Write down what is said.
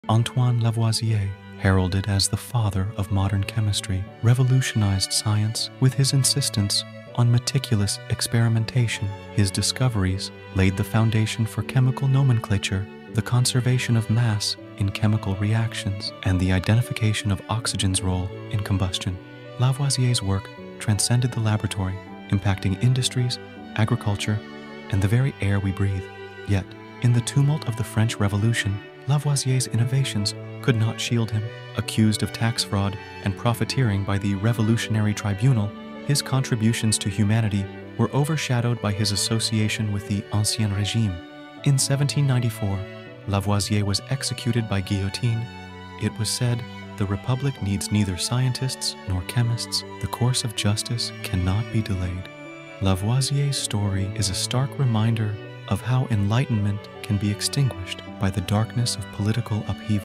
Antoine Lavoisier, heralded as the father of modern chemistry, revolutionized science with his insistence on meticulous experimentation. His discoveries laid the foundation for chemical nomenclature, the conservation of mass in chemical reactions, and the identification of oxygen's role in combustion. Lavoisier's work transcended the laboratory, impacting industries, agriculture, and the very air we breathe. Yet, in the tumult of the French Revolution, Lavoisier's innovations could not shield him. Accused of tax fraud and profiteering by the Revolutionary Tribunal, his contributions to humanity were overshadowed by his association with the Ancien Régime. In 1794, Lavoisier was executed by guillotine. It was said, "The Republic needs neither scientists nor chemists. The course of justice cannot be delayed." Lavoisier's story is a stark reminder of how enlightenment can be extinguished by the darkness of political upheaval.